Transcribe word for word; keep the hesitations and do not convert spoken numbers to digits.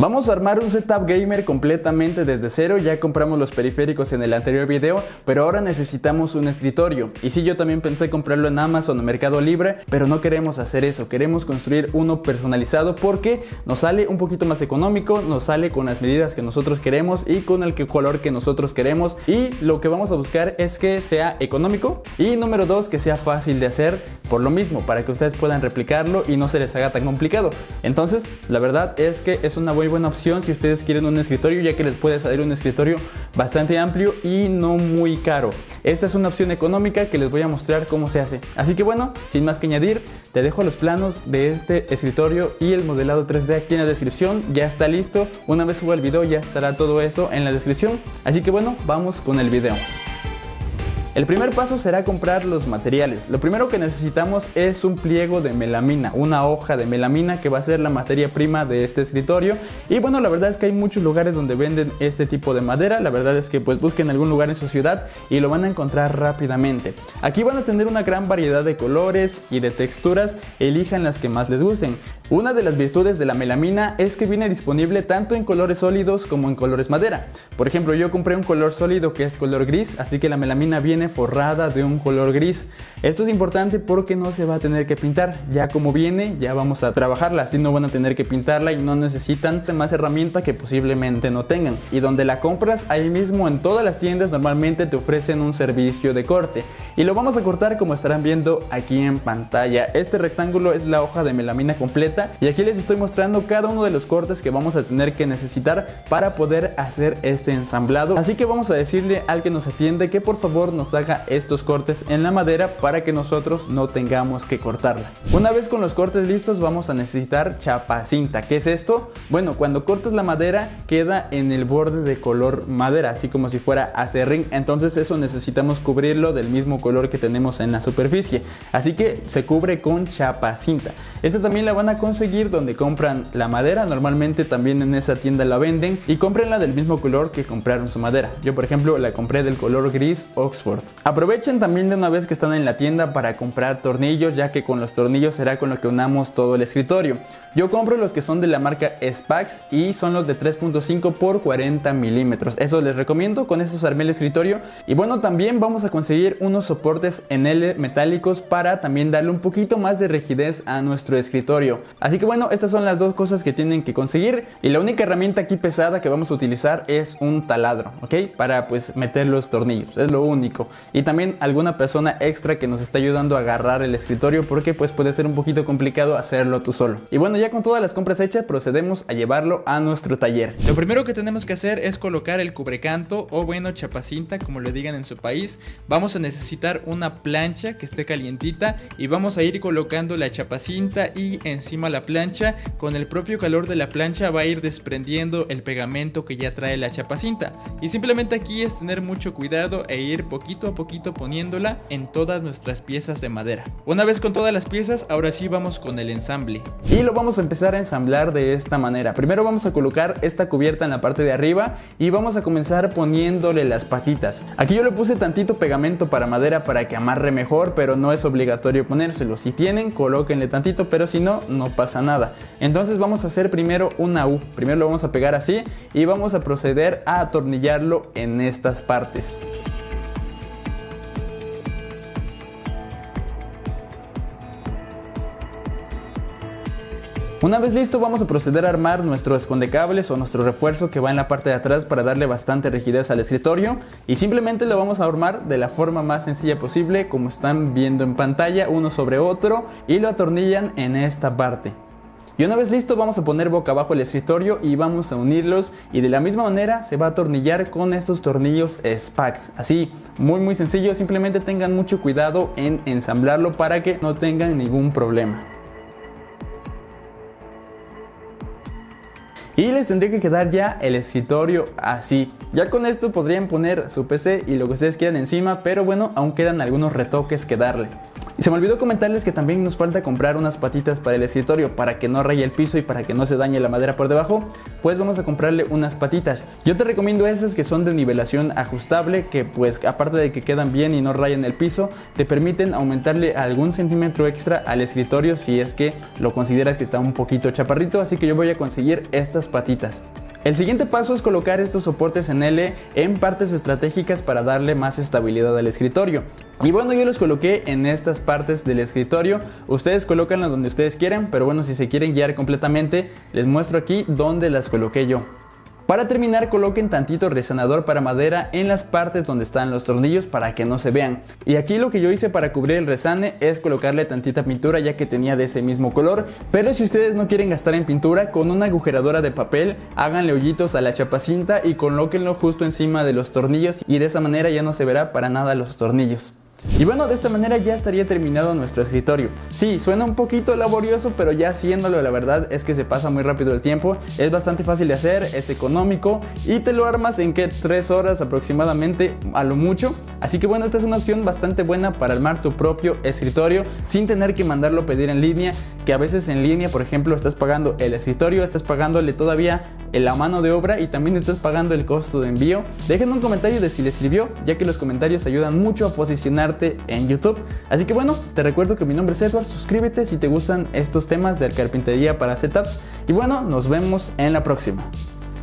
Vamos a armar un setup gamer completamente desde cero. Ya compramos los periféricos en el anterior video, pero ahora necesitamos un escritorio. Y sí, yo también pensé comprarlo en Amazon o Mercado Libre, pero no queremos hacer eso. Queremos construir uno personalizado porque nos sale un poquito más económico, nos sale con las medidas que nosotros queremos y con el color que nosotros queremos. Y lo que vamos a buscar es que sea económico y número dos, que sea fácil de hacer por lo mismo, para que ustedes puedan replicarlo y no se les haga tan complicado. Entonces, la verdad es que es una muy buena opción si ustedes quieren un escritorio, ya que les puede salir un escritorio bastante amplio y no muy caro. Esta es una opción económica que les voy a mostrar cómo se hace. Así que bueno, sin más que añadir, te dejo los planos de este escritorio y el modelado tres D aquí en la descripción. Ya está listo. Una vez suba el video ya estará todo eso en la descripción. Así que bueno, vamos con el video. El primer paso será comprar los materiales. Lo primero que necesitamos es un pliego de melamina, una hoja de melamina que va a ser la materia prima de este escritorio. Y bueno, la verdad es que hay muchos lugares donde venden este tipo de madera. La verdad es que pues busquen algún lugar en su ciudad y lo van a encontrar rápidamente. Aquí van a tener una gran variedad de colores y de texturas, elijan las que más les gusten. Una de las virtudes de la melamina es que viene disponible tanto en colores sólidos como en colores madera. Por ejemplo, yo compré un color sólido que es color gris, así que la melamina viene forrada de un color gris. Esto es importante porque no se va a tener que pintar. Ya como viene, ya vamos a trabajarla, así no van a tener que pintarla y no necesitan más herramienta que posiblemente no tengan. Y donde la compras, ahí mismo en todas las tiendas normalmente te ofrecen un servicio de corte. Y lo vamos a cortar como estarán viendo aquí en pantalla. Este rectángulo es la hoja de melamina completa y aquí les estoy mostrando cada uno de los cortes que vamos a tener que necesitar para poder hacer este ensamblado. Así que vamos a decirle al que nos atiende que por favor nos haga estos cortes en la madera para que nosotros no tengamos que cortarla. Una vez con los cortes listos vamos a necesitar chapacinta. ¿Qué es esto? Bueno, cuando cortas la madera queda en el borde de color madera, así como si fuera acerrín. Entonces eso necesitamos cubrirlo del mismo color que tenemos en la superficie. Así que se cubre con chapacinta. Esta también la van a conseguir donde compran la madera. Normalmente también en esa tienda la venden y cómprenla del mismo color que compraron su madera. Yo por ejemplo la compré del color gris Oxford. Aprovechen también de una vez que están en la tienda para comprar tornillos, ya que con los tornillos será con lo que unamos todo el escritorio. Yo compro los que son de la marca Spax y son los de tres punto cinco por cuarenta milímetros. Eso les recomiendo, con esos armé el escritorio. Y bueno, también vamos a conseguir unos soportes en L metálicos para también darle un poquito más de rigidez a nuestro escritorio. Así que bueno, estas son las dos cosas que tienen que conseguir. Y la única herramienta aquí pesada que vamos a utilizar es un taladro, ¿ok? Para pues meter los tornillos, es lo único. Y también alguna persona extra que nos está ayudando a agarrar el escritorio porque pues puede ser un poquito complicado hacerlo tú solo. Y bueno, ya con todas las compras hechas procedemos a llevarlo a nuestro taller. Lo primero que tenemos que hacer es colocar el cubrecanto o bueno chapacinta, como le digan en su país. Vamos a necesitar una plancha que esté calientita y vamos a ir colocando la chapacinta y encima la plancha. Con el propio calor de la plancha va a ir desprendiendo el pegamento que ya trae la chapacinta. Y simplemente aquí es tener mucho cuidado e ir poquito a poquito poniéndola en todas nuestras piezas de madera. Una vez con todas las piezas, ahora sí vamos con el ensamble. Y lo vamos a empezar a ensamblar de esta manera. Primero vamos a colocar esta cubierta en la parte de arriba y vamos a comenzar poniéndole las patitas. Aquí yo le puse tantito pegamento para madera para que amarre mejor, pero no es obligatorio ponérselo. Si tienen, colóquenle tantito, pero si no, no pasa nada. Entonces vamos a hacer primero una U. Primero lo vamos a pegar así y vamos a proceder a atornillarlo en estas partes. Una vez listo vamos a proceder a armar nuestro escondecables o nuestro refuerzo que va en la parte de atrás para darle bastante rigidez al escritorio y simplemente lo vamos a armar de la forma más sencilla posible como están viendo en pantalla, uno sobre otro, y lo atornillan en esta parte. Y una vez listo vamos a poner boca abajo el escritorio y vamos a unirlos y de la misma manera se va a atornillar con estos tornillos Spax. Así, muy muy sencillo, simplemente tengan mucho cuidado en ensamblarlo para que no tengan ningún problema. Y les tendría que quedar ya el escritorio así. Ya con esto podrían poner su P C y lo que ustedes quieran encima, pero bueno, aún quedan algunos retoques que darle. Y se me olvidó comentarles que también nos falta comprar unas patitas para el escritorio, para que no raye el piso y para que no se dañe la madera por debajo. Pues vamos a comprarle unas patitas. Yo te recomiendo estas que son de nivelación ajustable, que pues aparte de que quedan bien y no rayan el piso, te permiten aumentarle algún centímetro extra al escritorio si es que lo consideras que está un poquito chaparrito. Así que yo voy a conseguir estas patitas. El siguiente paso es colocar estos soportes en L en partes estratégicas para darle más estabilidad al escritorio. Y bueno, yo los coloqué en estas partes del escritorio. Ustedes colócanlas donde ustedes quieran, pero bueno, si se quieren guiar completamente, les muestro aquí donde las coloqué yo. Para terminar, coloquen tantito resonador para madera en las partes donde están los tornillos para que no se vean. Y aquí lo que yo hice para cubrir el resane es colocarle tantita pintura, ya que tenía de ese mismo color. Pero si ustedes no quieren gastar en pintura, con una agujeradora de papel háganle hoyitos a la chapacinta y colóquenlo justo encima de los tornillos, y de esa manera ya no se verá para nada los tornillos. Y bueno, de esta manera ya estaría terminado nuestro escritorio. Sí, suena un poquito laborioso, pero ya haciéndolo la verdad es que se pasa muy rápido el tiempo. Es bastante fácil de hacer, es económico y te lo armas en que tres horas aproximadamente a lo mucho. Así que bueno, esta es una opción bastante buena para armar tu propio escritorio sin tener que mandarlo a pedir en línea, que a veces en línea, por ejemplo, estás pagando el escritorio, estás pagándole todavía la mano de obra y también estás pagando el costo de envío. Dejen un comentario de si les sirvió, ya que los comentarios ayudan mucho a posicionar en YouTube. Así que bueno, te recuerdo que mi nombre es Edward, suscríbete si te gustan estos temas de carpintería para setups y bueno, nos vemos en la próxima.